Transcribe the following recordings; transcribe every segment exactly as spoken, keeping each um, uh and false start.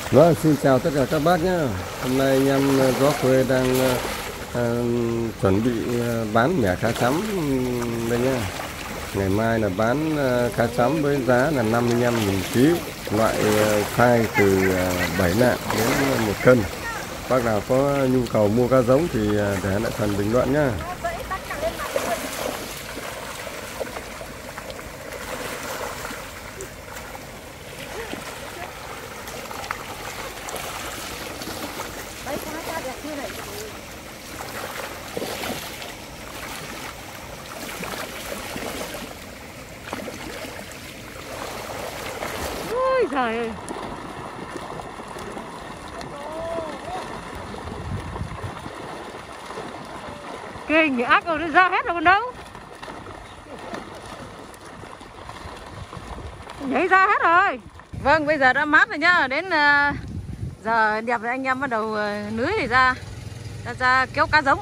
Vâng, xin chào tất cả các bác nhé. Hôm nay anh em gió quê đang uh, chuẩn bị uh, bán mẻ cá chấm đây nhé. Ngày mai là bán uh, cá chấm với giá là năm mươi lăm nghìn ký, loại uh, size từ uh, bảy lạng đến một cân. Bác nào có nhu cầu mua cá giống thì uh, để lại phần bình luận nhé. Ôi trời ơi. Kinh ác rồi, nó ra hết rồi còn đâu. Nhảy ra hết rồi. Vâng, bây giờ đã mát rồi nhá. Đến uh, giờ đẹp rồi anh em bắt đầu uh, nưới thì ra, ra ra kéo cá giống.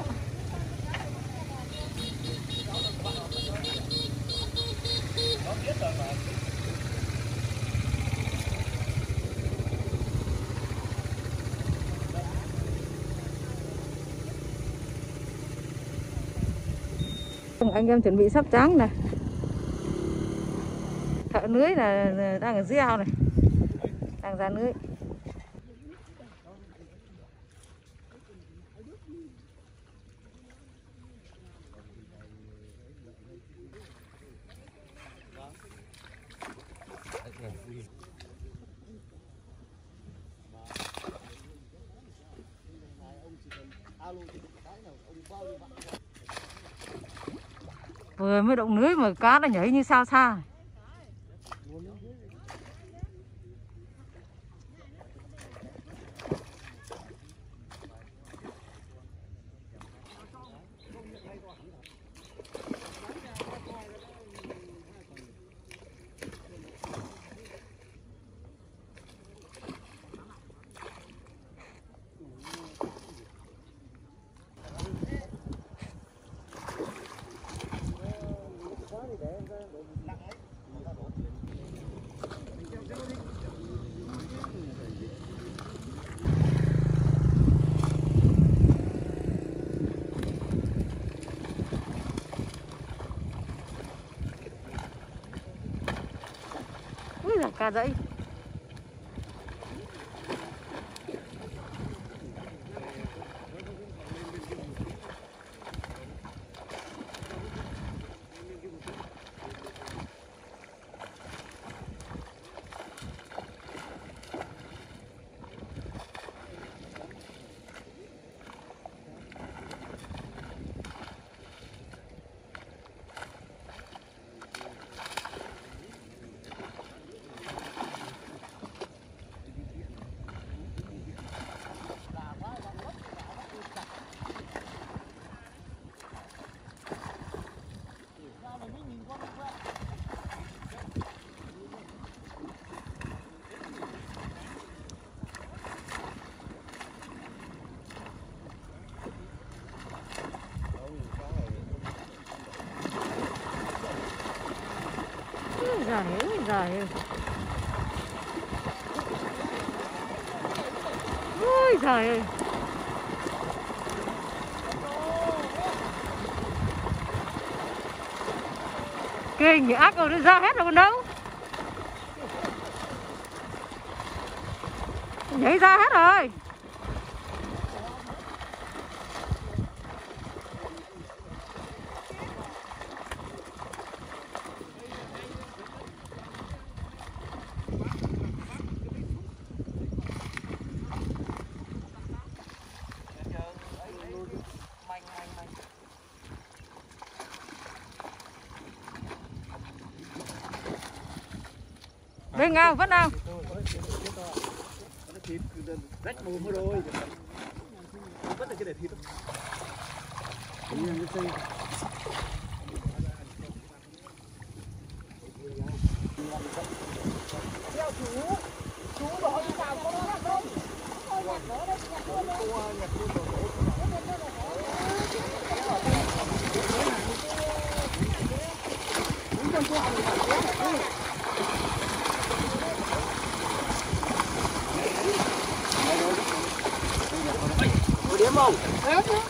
Anh em chuẩn bị sắp trắng này. Thợ nưới là đang ở dưới ao này, đang ra nưới. Vừa mới động lưới mà cá nó nhảy như sao xa. Úi giời, cá dãy. Giời ơi, giời ơi. Ôi giời ơi. Kinh ác rồi, nó ra hết rồi còn đâu. Nhảy ra hết rồi. Bên ao vẫn ao. Rách mồm rồi. Vẫn là cái để thịt. Theo chú, chú đó đi vào có nó không? Thôi nhặt nó đấy, nhặt luôn đấy. Nhặt luôn rồi. Đúng con cua này. không? Ép nữa.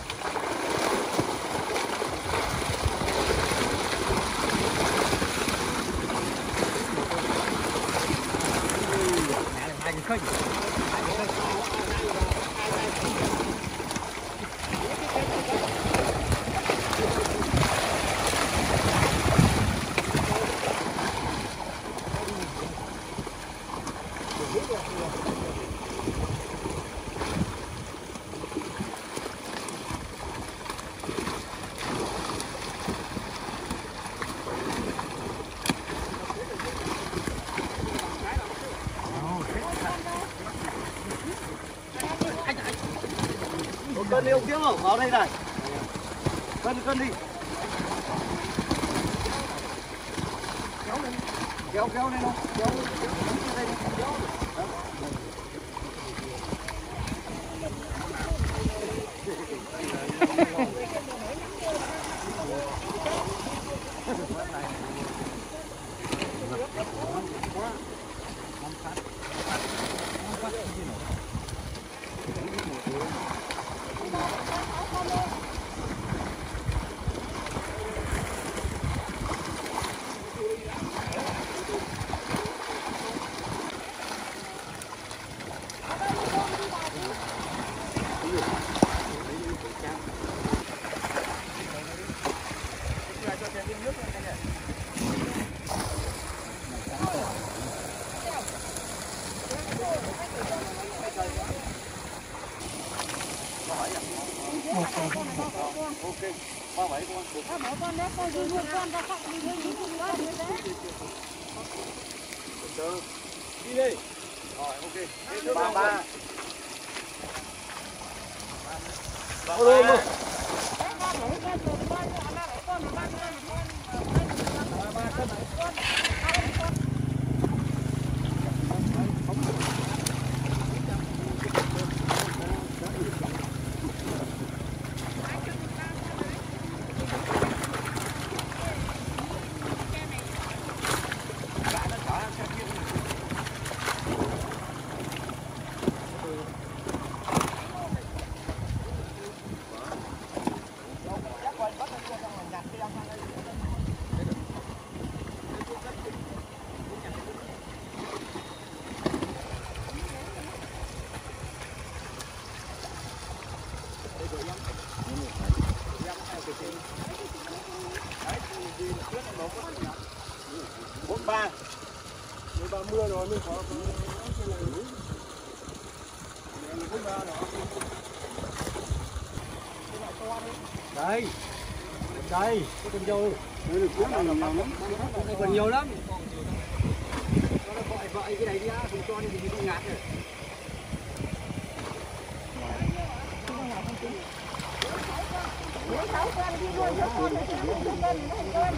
Cân đi ông Kiếm không? Vào đây này. Cân cân đi. Kéo kéo lên không? Kéo kéo đây đi. Kéo. Ok, ba bảy con. Ba bảy con đấy, con dưới một con ra cạnh đi với những con như thế. Từ đi đi. Rồi ok. Ba ba. Ô lô lô. Bốn ba, bốn ba mưa rồi mới có bốn ba đó. Đây, đây, cái con dâu, còn nhiều lắm. Nó gọi vợ cái này đi á, không cho nên thì không ngạt rồi. Lấy sáu con đi luôn, sáu con thì chỉ không con, không con.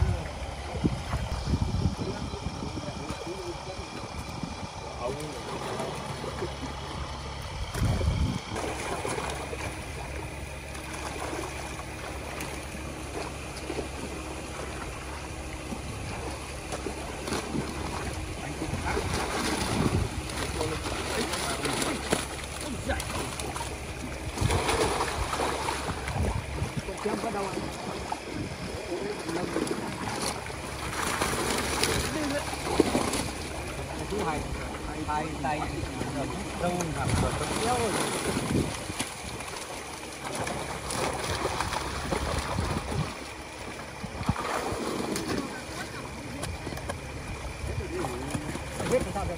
Không có đâu anh. Chú hai hai tay đâu làm rồi kéo rồi. Biết làm sao được.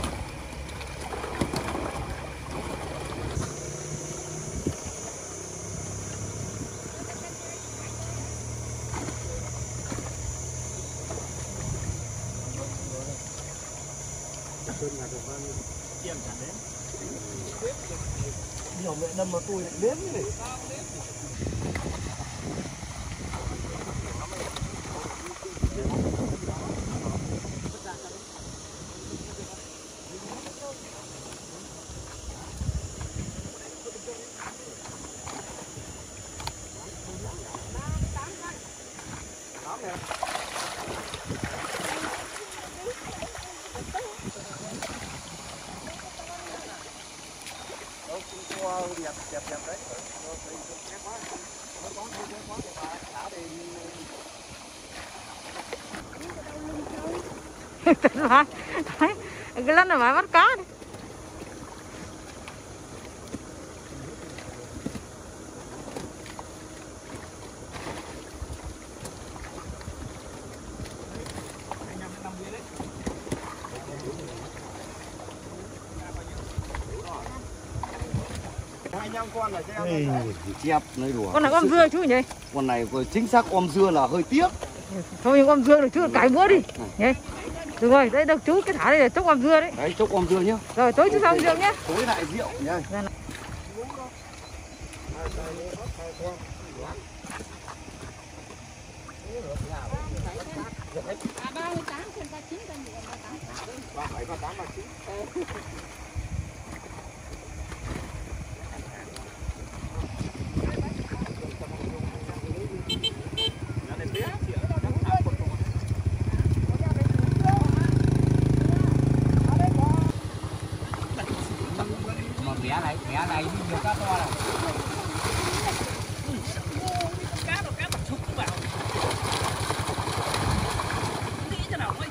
Sơn là được bao nhiêu? Chiêm chẳng đến. Nhiều mẹ đâm vào tôi lại đếm này. cua đẹp đẹp đẹp đấy. Đấy, cái lần này phải bắt cá đi. hai mươi lăm con là chép nơi đùa. Con này om dưa chú nhỉ? Con này chính xác om dưa là hơi tiếc. Thôi nhưng om dưa được chú cải bữa đi. Nhỉ? Được rồi, đây được chú cái thả đây để chốc om dưa đấy. Đấy, chốc om dưa nhá. Rồi tối chú xong rượu nhá. Tối lại rượu nhá. Mẻ này, mẻ này nhiều cá to này. Cá đâu, cá bạc súc vào. Nghĩ cho nào thôi.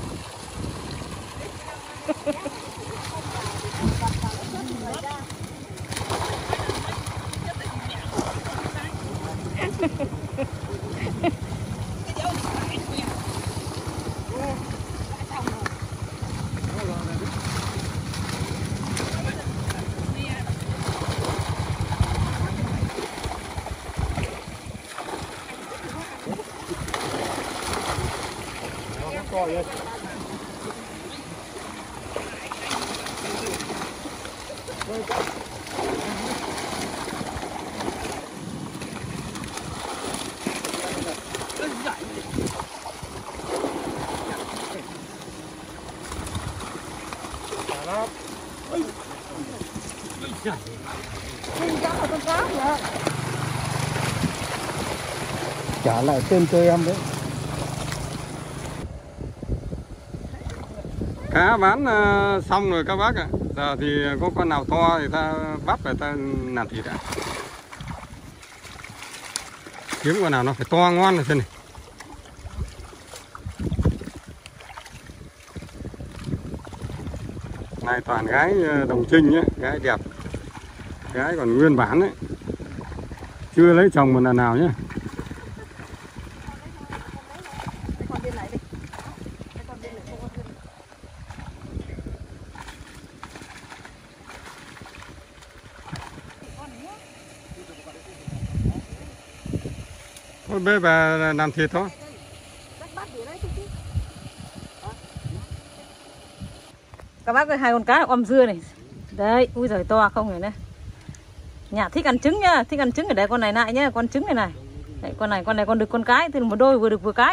Trả lại tên cho em đấy. Cá bán uh, xong rồi các bác ạ. Giờ thì có con nào to thì ta bắt về ta làm thịt ạ. Kiếm con nào nó phải to ngon rồi xem này. Này toàn gái Đồng Trinh nhé, gái đẹp. Gái còn nguyên bản đấy. Chưa lấy chồng một lần nào nhé. Thôi bê bà làm thịt thôi. Các bác ơi, hai con cá om dưa này. Đấy, ui giời to không này nè. Nhà thích ăn trứng nhá, thích ăn trứng để để con này lại nhá, con trứng này này. Đấy, con này con này con được con cái, thì một đôi vừa được vừa cái.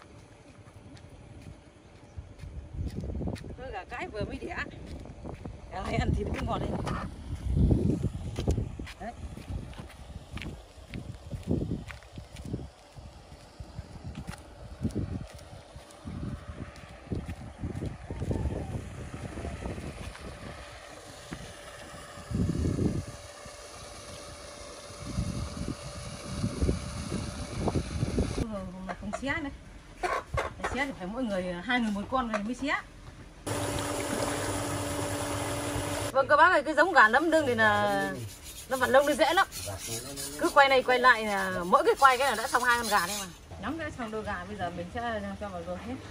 Gà cái vừa mới đẻ. Cái này ăn thịt cứ ngọt đấy. Đấy. Mà không xé nữa. Xé thì phải mỗi người hai người một con rồi mới xé. Vâng các bác ơi, cái giống gà nấm đương thì là nó vặn lông nó dễ lắm. Cứ quay này quay lại là mỗi cái quay cái là đã xong hai con gà đấy mà. Nắm đã xong đôi gà, bây giờ mình sẽ cho vào rồi hết.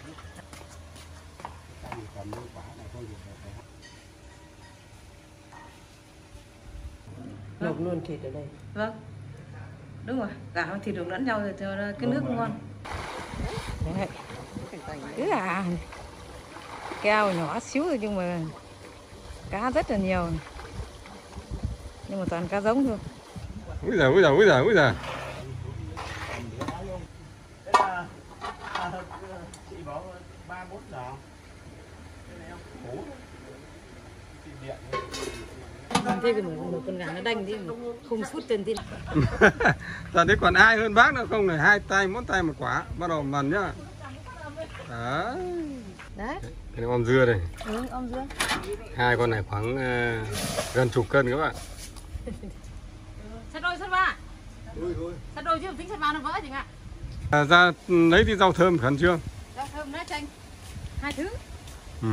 Luộc luôn thịt ở đây. Vâng. Đúng rồi, gà và thịt được lẫn nhau rồi cho cái nước ngon. Đấy. Cứ gà này. Keo nhỏ xíu thôi nhưng mà cá rất là nhiều này. Nhưng mà toàn cá giống thôi. Úi giời, úi giời, úi giời, úi giời. Thế thì một, một con gà nó đanh đi không sút chân tin. Giờ đấy còn ai hơn bác nữa không này, hai tay mỗi tay một quả, bắt đầu mần nhá. Đấy. Đấy. Cái này om dưa đây. Ừ, om dưa. Hai con này khoảng uh, gần chục cân các bạn. Sắt đôi sắt ba. Sắt đôi chứ tính sắt ba nó vỡ chị ạ. À, ra lấy tí rau thơm khẩn trương. Rau thơm lá chanh. Hai thứ. Ừ.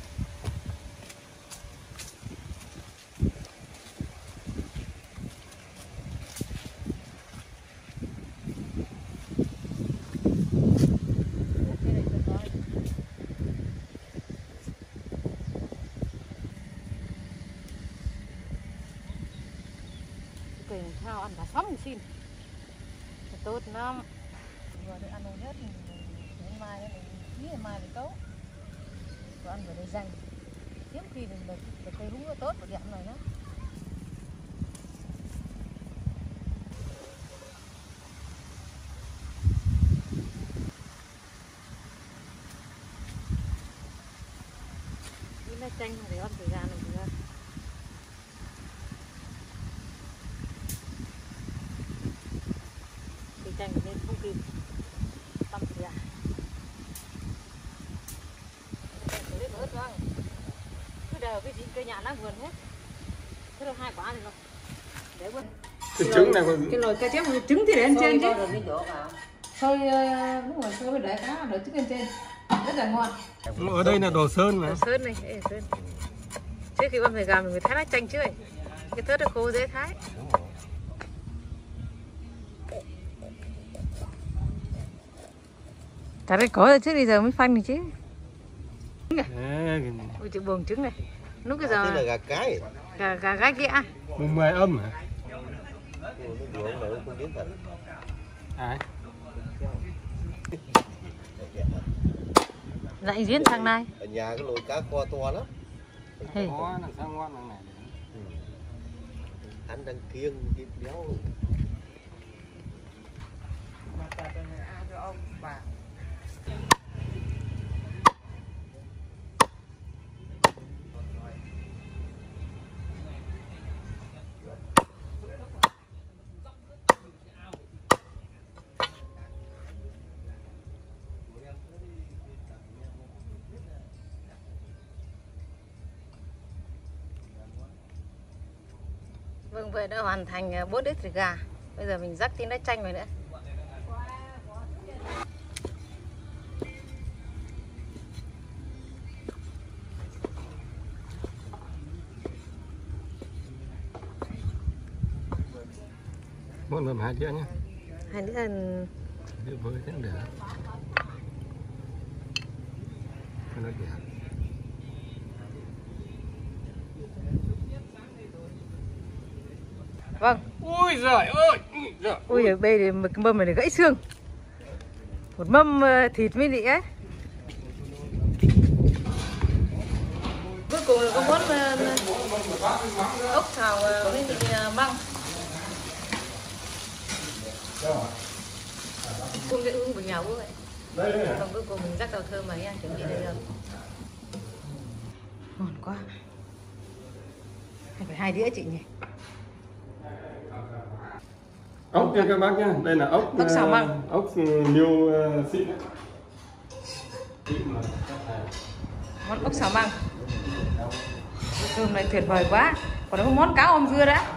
Quyền thao ăn cả sống xin tốt lắm. Vừa được ăn hết thì đến mai mình nghĩ là mai mình cấu. Vừa ăn vừa để dành. Hiếm khi mình được, được cây húng tốt và đẹp này đó. Cái lá chanh để ăn thời gian này nữa. Chanh nên không kịp tăm thì à cứ đều cái gì cây nhà lá vườn hết thế rồi hai quả này rồi để quên Cái trứng này còn cái nồi cá chép trứng thì để lên trên chứ thôi đúng rồi thôi để cá để trứng lên trên rất là ngon. ở đây là đồ sơn mà. Đồ sơn này đây là sơn. Trước khi băm phải gà mình phải thái lá chanh chứ ấy. Cái thớt nó khô dễ thái. Cả đây có rồi chứ bây giờ mới phanh này chứ. Ôi chữ buồng trứng này. Lúc bây giờ. Thế là gà cái. Gà gà gáy kia. Mùng mười âm hả? Ai? Lại diễn sang này. Ở nhà cái lồi cá kho to lắm. Hey. Có làm sao ngon bằng này. Ừ. Anh đang kiêng thịt béo. Vâng, vậy đã hoàn thành bốn đĩa thịt gà. Bây giờ mình rắc tí lá chanh vào nữa. Mỗi mầm hai đĩa nhé. Hai đĩa Đĩa với thế được. Nó đẹp. Vâng. Ui giời ơi. Ui giời, bây giờ cái mâm này để gãy xương. Một mâm thịt mới đi ấy. Cuối cùng là có món ốc xào với thịt măng. Cùng cái hương của nhà bố vậy. Còn cuối cùng mình rắc rau thơm vào nha, chuẩn bị đây rồi. Ngon quá. phải hai đĩa chị nhỉ. Ốc nha các bác nhá, đây là ốc Ốc xào măng. uh, ốc miêu uh, xịn. Món ốc xào măng. Cơm này tuyệt vời quá. Còn có món cá om dưa đã.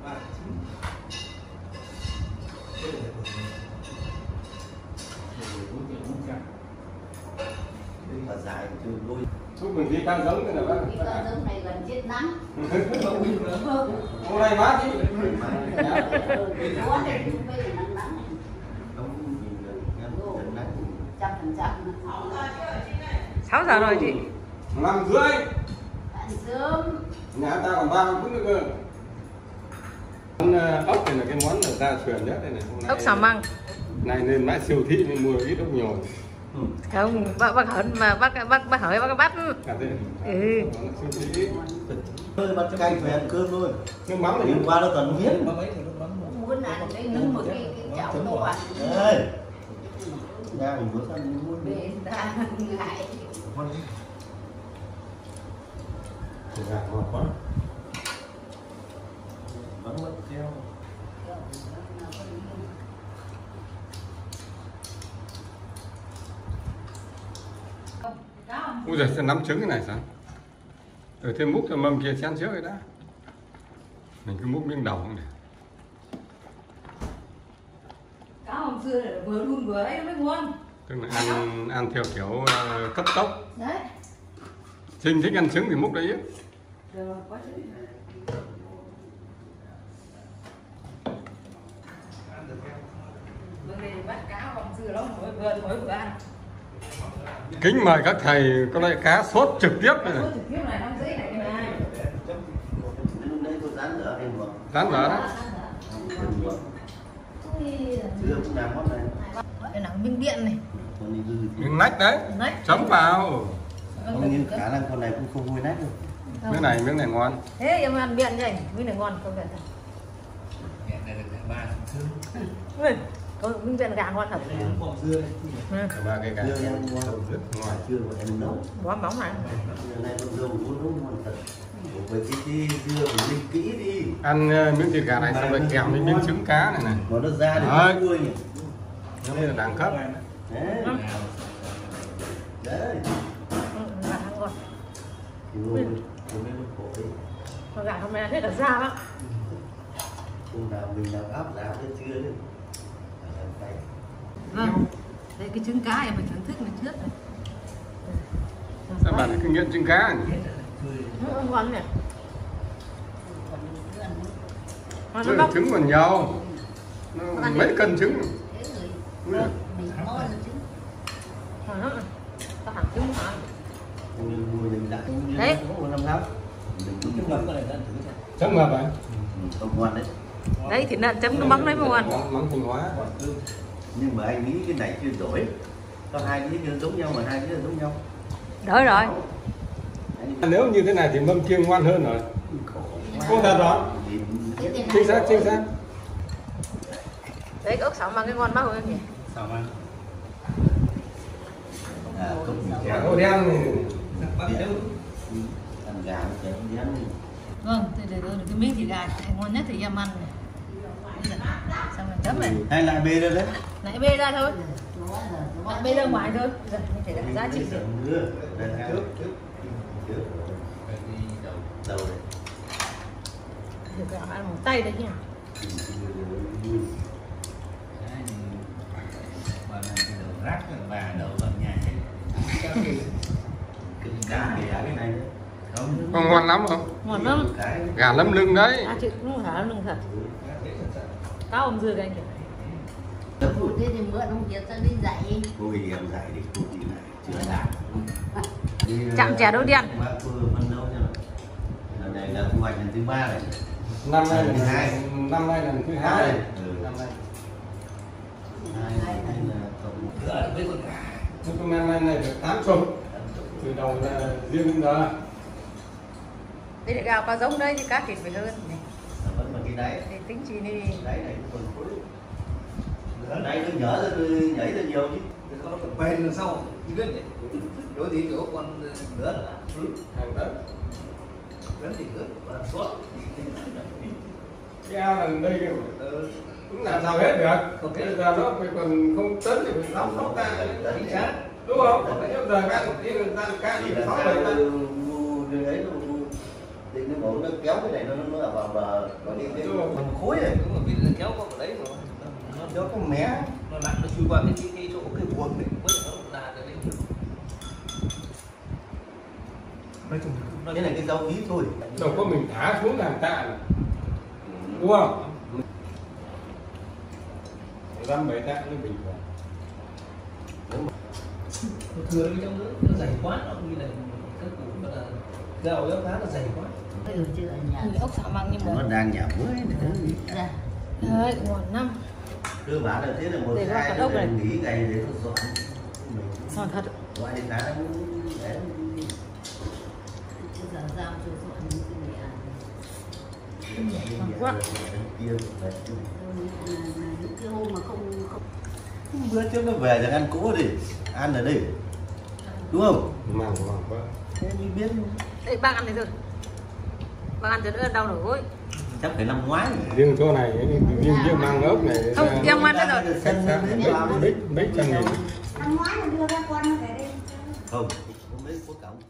Chúc mừng đi con giống này bác. Cái con giống này gần chết nắng. Hôm nay mát chứ. Có này cũng bây giờ nắng nắng này. Trăm phần trăm. sáu giờ rồi chị. Năm rưỡi. Ăn sớm. Nhà ta còn ba mươi phút nữa cơ. Món uh, ốc này là cái món là gia truyền nhất đây này. Hôm nay, Ốc xào măng. Này nên mãi siêu thị nên mua ít ốc nhồi. Không, bác bác hỏi mà bác bác bác hỏi bác bắt. Cả thế. Ừ. Siêu thị. Thôi bắt canh về ăn cơm thôi. Nước mắm này. Đi qua nó toàn hiến. Muốn ăn đấy nướng một cái cái chảo to à. Đây. Ra mình muốn ăn muốn đi. Để ta ngại. Thịt gà ngon quá. Vẫn mất theo. Ui giời, sẽ nắm trứng cái này sao? Ở thêm múc cho mâm kia chén trước rồi đã. Mình cứ múc miếng đầu không này. Cá om dưa này vừa đun vừa ấy nó mới ngon. Tức là ăn ăn theo kiểu uh, cấp tốc. Đấy. Trinh thích ăn trứng thì múc đấy chứ. Được quá chứ. Bữa nay bắt cá om dưa lắm, mỗi vừa mỗi bữa ăn. Kính mời các thầy có loại cá sốt trực tiếp này. Sốt trực tiếp này nó dễ này này. Lúc đấy tôi dán ở đây mà. Rán vở đó. Chưa cũng làm món này. Đây là miếng điện này. Con đi dư thì Miếng nách đấy. Nách. Chấm vào. không như khả năng con này cũng không vui nát đâu. Miếng này miếng này ngon. Thế em ăn miệng như này, miếng này ngon không vậy? Này được ba thứ. Ui, có miếng điện gà ngon thật. Còn dưa Ừ. Ba cái gà Dưa rất em ngon. ngon. Chưa mà em nấu. Bó móng này. Giờ này con dâu cũng nấu ngon thật. Với cái cái dưa mình ninh kỹ đi. Ăn uh, miếng thịt gà này xong rồi kèm với miếng trứng cá này này. Mà nó ra thì Đấy. nó vui nhỉ. Đây là đẳng cấp. Đấy. Đấy. Ừ, gà ngon. Thì rồi, rồi mới khổ ấy. Con gà hôm nay hết cả da bác. Hôm nào mình làm áp giá tới chưa đấy. Vâng. Đây cái trứng cá em phải thưởng thức này trước này. Các bạn cứ nghiện trứng cá này. Ừ, ngon này. Ngon Chứ lắm bác. trứng còn nhiều. Nó mấy cân trứng. Thế rồi Ui giời. mình ngon chứ. Ngon lắm. Có hẳn trứng hả? Đấy. Chấm ngập vậy. Không ngon đấy. Đấy thịt lợn chấm nước mắm đấy mà ngon. Mắm mắm Thanh Hóa. Nhưng mà anh nghĩ cái này chưa đổi. Có hai đĩa chưa giống nhau mà hai đĩa giống nhau. Đỡ rồi. Nếu như thế này thì mâm kia ngoan hơn rồi. Cô thật đó. Chính xác, chính xác. Đấy cái ốc xào măng cái ngon bác ơi nhỉ. sao mà À, không bị Gà chén. ô đen này. Ăn gà nó chén đen đi. Vâng, thì để rồi cái miếng thịt gà ngon nhất thì em ăn này. Xong rồi chấm này. Hay lại bê ra đấy. Lại bê ra thôi. Lại bê ra ngoài thôi. Giờ mình phải đặt giá trị. Trước, trước, trước. Đầu đấy. Thịt gà ăn bằng tay đấy nhỉ. bà này cái đầu rác là bà đậu vào nhà hết. Cái cá thì cái này đấy. Không. Còn ngon lắm không? Ngon lắm. Cái Gà lấm lưng đấy. À chị cũng hả lưng thật. Cá om dưa cái anh kìa. Phụ thế thì mượn ông Kiệt ra đi dạy. cô thì em dạy đi cô thì lại chưa làm. Chạm chè đỗ đen. Bác vừa phân đấu cho lần này là thu hoạch lần thứ ba này. Năm nay là Thứ hai. năm nay là thứ hai. Ừ. Năm nay. Hai này là tổng Gỡ với con gà. Chúng tôi năm nay này được tám chục. Từ đầu là riêng đến giờ. Đây là gà cá giống đây thì cá thịt phải hơn. vẫn là cái đáy. Để tính chi đi. Đáy này cũng còn khối. Đáy nó nhở ra tôi nhảy ra nhiều chứ. Nó còn quen lần sau. Biết đấy. Đối tí chỗ con nữa là. Hàng đất. Vẫn thì cứ là suốt. Cái ao là đây kìa. Cũng làm sao hết được. Bây giờ nó phải còn không tấn thì phải lóc lóc ra đấy. Chính xác. Đúng không? Bây giờ các một tí người ta cá đi sáu bảy ta. Người ấy nó thì cái bộ nó kéo cái này nó nó là vào bờ nó đi cái phần khối này. Đúng rồi, biết là kéo qua đấy rồi. Nó cho có mé. Nó lặn nó chui qua cái cái, cái chỗ cái buồng này, mới nó ra tới đây. Nói chung Cái này cái dấu ý thôi. Đâu có mình thả xuống làm tạ. Đúng không? Dăm bảy tạ nó bình thường. thừa cái trong nữa nó dày quá, nó như là cái củ mà là gạo béo cá nó dày quá. Ừ, chưa ở nhà. Ốc xào măng như Nó một. đang nhả muối nữa. Dạ. Đấy, một năm. Cơ bản là thế là một Để ra hai cả ốc đứa này. nghỉ ngày để nó dọn. Giòn thật. Gọi đi cá để Chứ giờ giao cho dọn những cái này ăn. Quá. Kia về chung. Là những cái hôm mà không không Bữa trước nó về chẳng ăn cỗ đi, ăn ở đây, đúng không? Màng màng quá. Thế mới biết. Ê, bác ăn này rồi. Bác ăn cho đỡ đau nổi gối. Chắc phải năm ngoái. Riêng chỗ này, riêng riêng mang ốc này. Không, em ăn hết rồi. Khách sạn mấy mấy mấy trăm nghìn. ăn ngoái mà đưa ra quan nó về đây. Không, không biết có cổng.